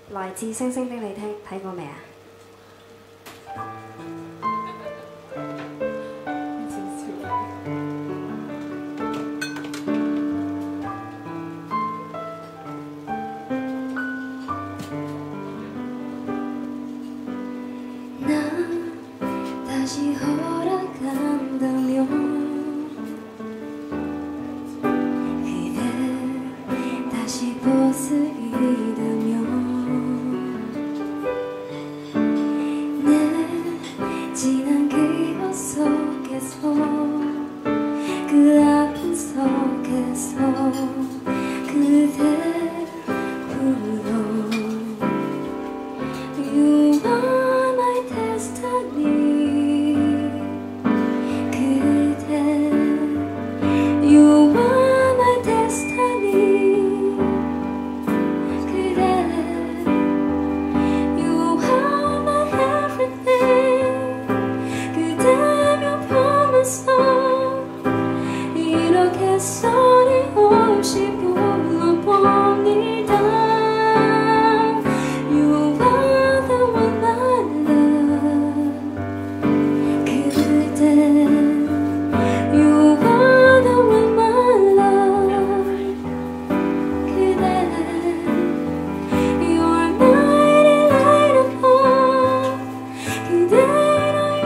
來自星星的你睇過未啊？ 다시 허락한다면 그대 다시 벗으리다면 내 지난 기억 속에서 그 아픔 속에서 그대 불러 You are my destiny You are my destiny 그대 You are my everything 그대며 보면서 이렇게 소리 없이 불러봅니다 You are the one I love 그대 You are the one I love 그대 You're my light of hope 그대로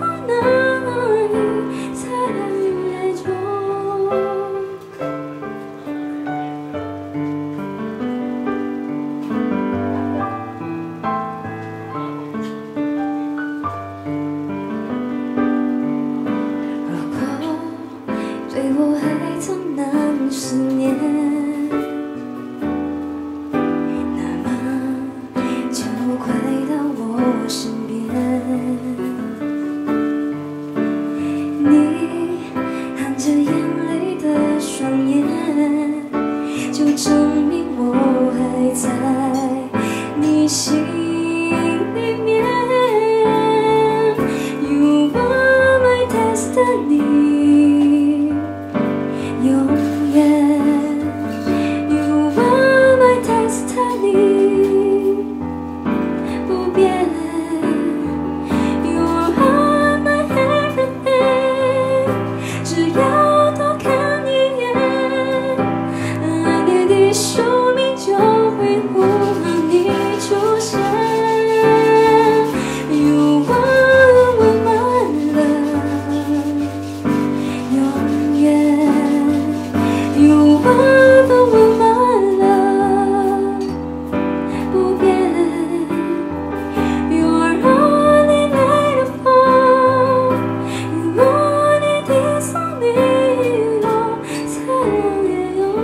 영원히 사랑해줘对我还曾难思念，那么就快到我身边。你含着眼泪的双眼，就证明我还在你心里面。You are my destiny。永远 You are my destiny 不变 You are my everything 只要多看一眼爱你的生命就会呼喊你出现 You are my love 永远You are the one I love 不变 You're only light of hope You only disonero 사랑해요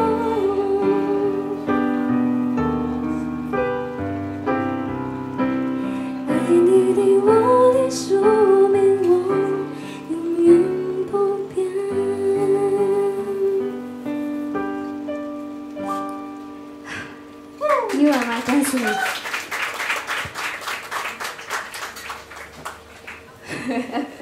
爱你的我的生命我永远不变 You are my destiny